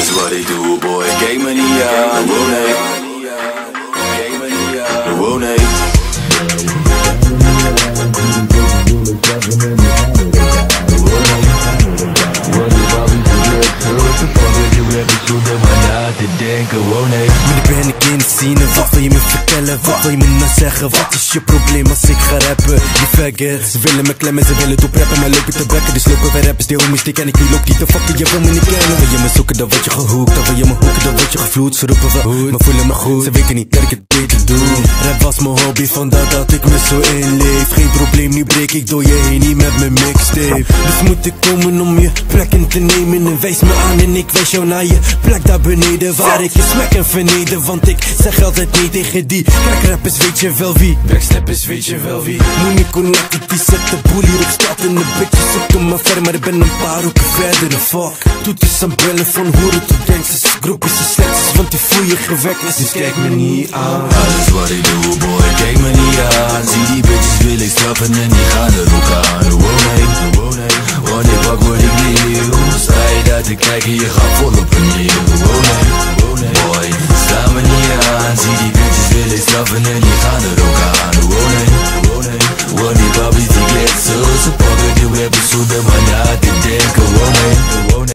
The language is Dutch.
Alles wat ik doe, boy, kijk me niet aan. Wow, nee. Wow, nee. Maar nu ben ik in de scene, wat wil je me vertellen? Wat wil je me nou zeggen? Wat is je probleem als ik ga rappen? Je faggot, ze willen me klemmen, ze willen doprappen, maar loop ik te bekken. Dus lopen wij rappers, die homies, die ken ik, die loop die te fucken, je wil me niet kennen. Wil je me zoeken, dan word je gehoekt, dan wil je me hoeken, dan word je gevloed. Ze roepen wel goed, maar voelen me goed, ze weten niet dat ik het beter doe. Rap was mijn hobby, vandaar dat ik me zo inleef. Geen probleem, nu breek ik door je heen, niet met mijn mixtape. Dus moet ik komen om je plek in te nemen. En wijs me aan en ik wijs jou naar je plek daar beneden, waar ik je smack en verneder. Want ik zeg altijd nee tegen die crack-rappers, weet je wel wie. Backsteppers, weet je wel wie. Moenie connecten, die zet de boel hier op straat. En de bitches zoeken me ver, maar ik ben een paar hoeken verder. De fuck, toeters aan bellen van hoeren tot gangsters. Groepjes en slechts, want die voel je gewekt. Dus kijk me niet aan. Alles wat ik doe, boy, kijk me niet aan. Zie die bitches wil ik straffen en die gaan er ook aan. Wow, nee. Want ik pak wat ik wil. Sta je daar te kijken, je gaat vol op een nieuw. Wow, nee. Boy, sta me niet aan. Zie die bitches wil ik straffen en die gaan er ook aan. Wow, nee. Want die babbies die kletsen, ze pakken die rappers zonder maar na te denken. Wow, nee.